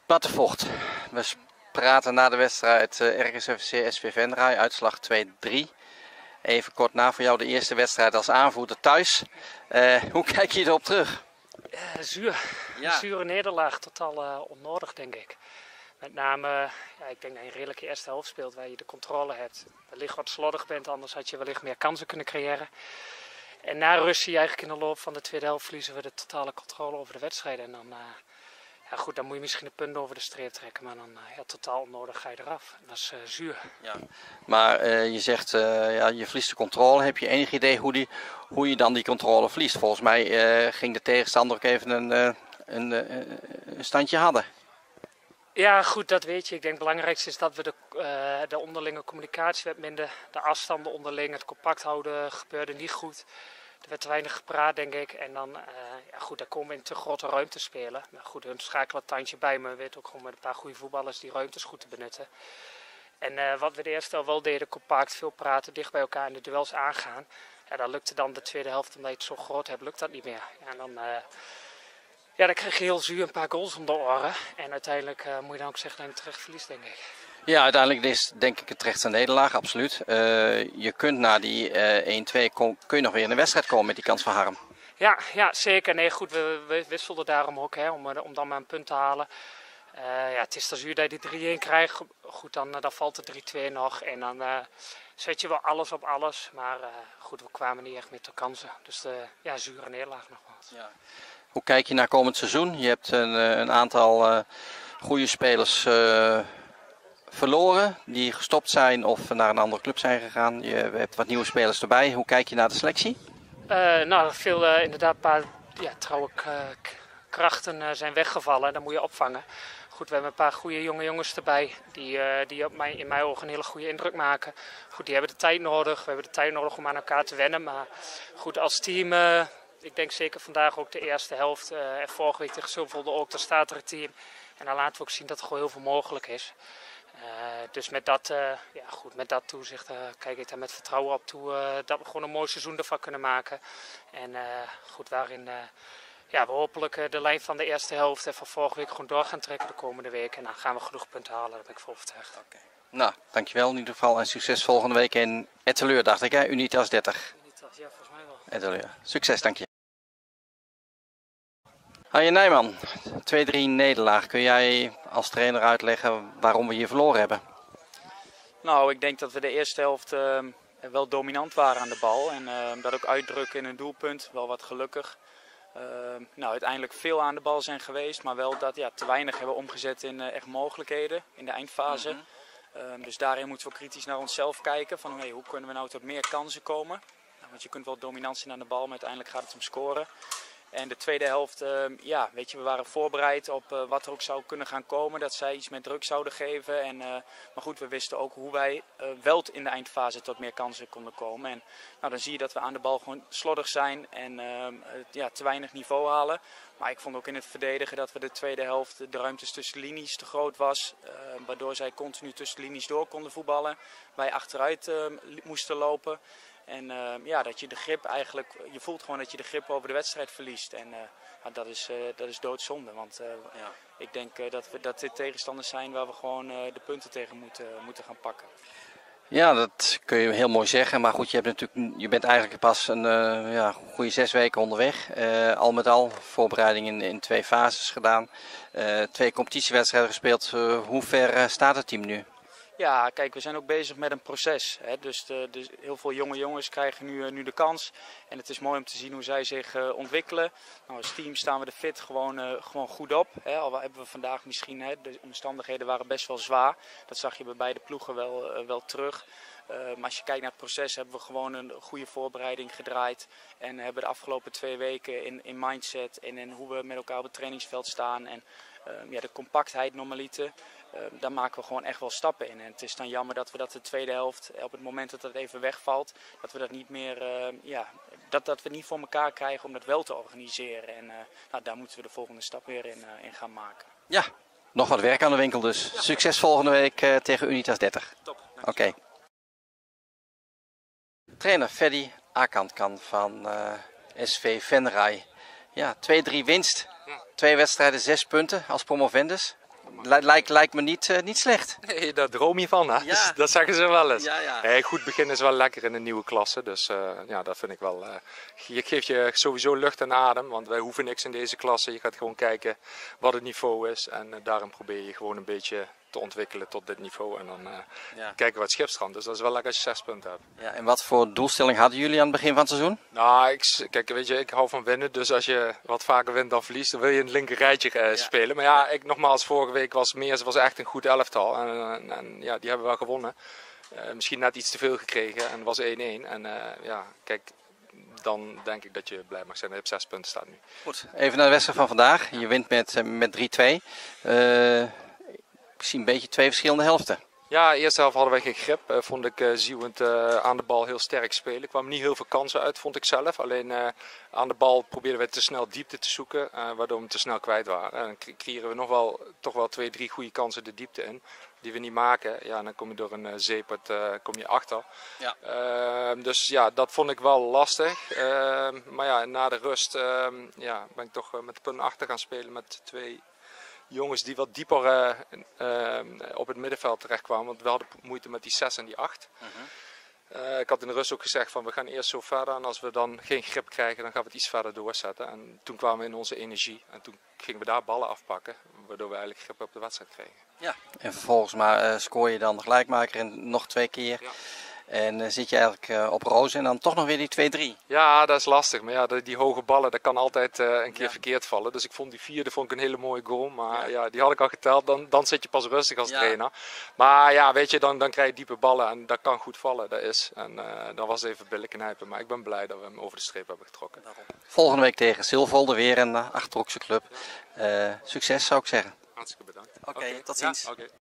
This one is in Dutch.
Battenvocht. We praten na de wedstrijd RKC SV Venray, uitslag 2-3. Even kort na voor jou de eerste wedstrijd als aanvoerder thuis. Hoe kijk je erop terug? Zuur. Ja. Een zure nederlaag, totaal onnodig denk ik. Met name, ja, ik denk dat je een redelijke eerste helft speelt waar je de controle hebt. Wellicht wat slordig bent, anders had je wellicht meer kansen kunnen creëren. En na rust zie je eigenlijk in de loop van de tweede helft verliezen we de totale controle over de wedstrijd. En dan, ja goed, dan moet je misschien een punt over de streep trekken, maar dan ja, totaal onnodig ga je eraf. Dat is zuur. Ja. Maar je zegt, ja, je verliest de controle. Heb je enig idee hoe je dan die controle verliest? Volgens mij ging de tegenstander ook even een standje hadden. Ja goed, dat weet je. Ik denk het belangrijkste is dat we de onderlinge communicatie werd minder. De afstanden onderling, het compact houden gebeurde niet goed. Er werd te weinig gepraat, denk ik. En dan, ja goed, daar komen we in te grote ruimte spelen. Maar goed, hun schakelen het tandje bij, maar we weten ook gewoon met een paar goede voetballers die ruimtes goed te benutten. En wat we de eerste helft wel deden, compact, veel praten, dicht bij elkaar en de duels aangaan. Ja, dat lukte dan de tweede helft, omdat je het zo groot hebt, lukt dat niet meer. Ja, en dan, ja, dan krijg je heel zuur een paar goals om de oren. En uiteindelijk moet je dan ook zeggen dat je terecht verliest, denk ik. Ja, uiteindelijk is denk ik het terechte nederlaag, absoluut. Je kunt na die 1-2 kun je nog weer in de wedstrijd komen met die kans van Harm. Ja, zeker. Nee, goed, we wisselden daarom ook, hè, om dan maar een punt te halen. Ja, het is dan zuur dat je die 3-1 krijgt. Goed, dan valt de 3-2 nog. En dan zet je wel alles op alles. Maar goed, we kwamen niet echt meer tot kansen. Dus ja, zure nederlaag nogmaals. Ja. Hoe kijk je naar komend seizoen? Je hebt een aantal goede spelers verloren die gestopt zijn of naar een andere club zijn gegaan. Je hebt wat nieuwe spelers erbij. Hoe kijk je naar de selectie? Nou, veel inderdaad een paar trouwe krachten zijn weggevallen. Dat moet je opvangen. Goed, we hebben een paar goede jonge jongens erbij die in mijn ogen een hele goede indruk maken. Goed, die hebben de tijd nodig. We hebben de tijd nodig om aan elkaar te wennen. Maar goed, als team, ik denk zeker vandaag ook de eerste helft. En vorige week tegen Zilvervoorde ook, daar staat er het team. En dan laten we ook zien dat er gewoon heel veel mogelijk is. Dus met dat, ja, goed, met dat toezicht kijk ik daar met vertrouwen op toe dat we gewoon een mooi seizoen ervan kunnen maken. En goed, waarin ja, we hopelijk de lijn van de eerste helft en van vorige week gewoon door gaan trekken de komende week. En dan gaan we genoeg punten halen, daar ben ik voor overtuigd. Okay. Nou, dankjewel in ieder geval en succes volgende week in Etteleur, dacht ik, hè? Unitas 30. Unitas, ja, volgens mij wel. Etteleur. Succes, dank je. Arjen Nijman, 2-3 nederlaag. Kun jij als trainer uitleggen waarom we hier verloren hebben? Nou, ik denk dat we de eerste helft wel dominant waren aan de bal. En dat ook uitdrukken in een doelpunt, wel wat gelukkig. Nou, uiteindelijk veel aan de bal zijn geweest, maar wel dat te weinig hebben omgezet in echt mogelijkheden in de eindfase. Dus daarin moeten we kritisch naar onszelf kijken. Van, hey, hoe kunnen we nou tot meer kansen komen? Nou, want je kunt wel dominant zijn aan de bal, maar uiteindelijk gaat het om scoren. En de tweede helft, ja, weet je, we waren voorbereid op wat er ook zou kunnen gaan komen. Dat zij iets meer druk zouden geven. En, maar goed, we wisten ook hoe wij wel in de eindfase tot meer kansen konden komen. En nou, dan zie je dat we aan de bal gewoon slordig zijn en ja, te weinig niveau halen. Maar ik vond ook in het verdedigen dat we de tweede helft de ruimtes tussen linies te groot was. Waardoor zij continu tussen linies door konden voetballen. Wij achteruit moesten lopen. En ja, dat je de grip eigenlijk, je voelt gewoon dat je de grip over de wedstrijd verliest. En ja, dat is doodzonde. Want ja, ik denk dat dit tegenstanders zijn waar we gewoon de punten tegen moeten gaan pakken. Ja, dat kun je heel mooi zeggen. Maar goed, je bent eigenlijk pas een goede 6 weken onderweg. Al met al, voorbereiding in 2 fases gedaan. 2 competitiewedstrijden gespeeld. Hoe ver staat het team nu? Ja, kijk, we zijn ook bezig met een proces. Hè? Dus heel veel jonge jongens krijgen nu de kans. En het is mooi om te zien hoe zij zich ontwikkelen. Nou, als team staan we er fit gewoon goed op. Hè? Al hebben we vandaag misschien, de omstandigheden waren best wel zwaar. Dat zag je bij beide ploegen wel terug. Maar als je kijkt naar het proces hebben we gewoon een goede voorbereiding gedraaid. En hebben de afgelopen 2 weken in mindset en in hoe we met elkaar op het trainingsveld staan. En ja, de compactheid normaliter. Daar maken we gewoon echt wel stappen in. En het is dan jammer dat we dat de tweede helft, op het moment dat het even wegvalt, dat we dat niet meer, dat we niet voor elkaar krijgen om dat wel te organiseren. En nou, daar moeten we de volgende stap weer in gaan maken. Ja, nog wat werk aan de winkel dus. Ja. Succes volgende week tegen Unitas 30. Top. Oké. Trainer Freddy Akantkan van SV Venray. Ja, 2-3 winst. 2 wedstrijden, 6 punten als promovendus. lijkt me niet slecht. Nee, daar droom je van, hè? Ja. Dus, dat zeggen ze wel eens. Ja. Nee, goed begin is wel lekker in een nieuwe klasse, dus ja, dat vind ik wel. Je geeft je sowieso lucht en adem, want wij hoeven niks in deze klasse. Je gaat gewoon kijken wat het niveau is en daarom probeer je gewoon een beetje te ontwikkelen tot dit niveau en dan kijken wat schipstrand. Dus dat is wel lekker als je 6 punten hebt. Ja, en wat voor doelstelling hadden jullie aan het begin van het seizoen? Nou, kijk, weet je, ik hou van winnen, dus als je wat vaker wint dan verliest, dan wil je in het linker rijtje spelen. Maar ja, nogmaals, vorige week was echt een goed elftal en ja, die hebben we wel gewonnen. Misschien net iets te veel gekregen en het was 1-1 en ja, kijk, dan denk ik dat je blij mag zijn dat je op 6 punten staat nu. Goed, even naar de wedstrijd van vandaag. Je wint met 3-2. Ik zie een beetje 2 verschillende helften. Ja, de eerste helft hadden wij geen grip. Vond ik Zieuwent aan de bal heel sterk spelen. Er kwamen niet heel veel kansen uit, vond ik zelf. Alleen aan de bal probeerden we te snel diepte te zoeken, waardoor we hem te snel kwijt waren. En dan creëren we toch wel 2-3 goede kansen de diepte in, die we niet maken. Ja, dan kom je door een zeepert kom je achter. Ja. Dus ja, dat vond ik wel lastig. Maar ja, na de rust ben ik toch met de punten achter gaan spelen met 2 jongens die wat dieper op het middenveld terechtkwamen. Want we hadden moeite met die 6 en die 8. Ik had in de rust ook gezegd van we gaan eerst zo verder. En als we dan geen grip krijgen, dan gaan we het iets verder doorzetten. En toen kwamen we in onze energie. En toen gingen we daar ballen afpakken. Waardoor we eigenlijk grip op de wedstrijd kregen. Ja. En vervolgens scoor je dan de gelijkmaker en nog 2 keer. Ja. En zit je eigenlijk op rozen en dan toch nog weer die 2-3. Ja, dat is lastig. Maar ja, die hoge ballen, dat kan altijd een keer verkeerd vallen. Dus ik vond die 4e een hele mooie goal. Maar ja, die had ik al geteld. Dan zit je pas rustig als trainer. Maar ja, weet je, dan krijg je diepe ballen en dat kan goed vallen. Dat is. En dan was het even billig knijpen. Maar ik ben blij dat we hem over de streep hebben getrokken. Volgende week tegen Silvolde, weer een Achterhoekse club. Succes zou ik zeggen. Hartstikke bedankt. Oké, tot ziens. Ja, okay.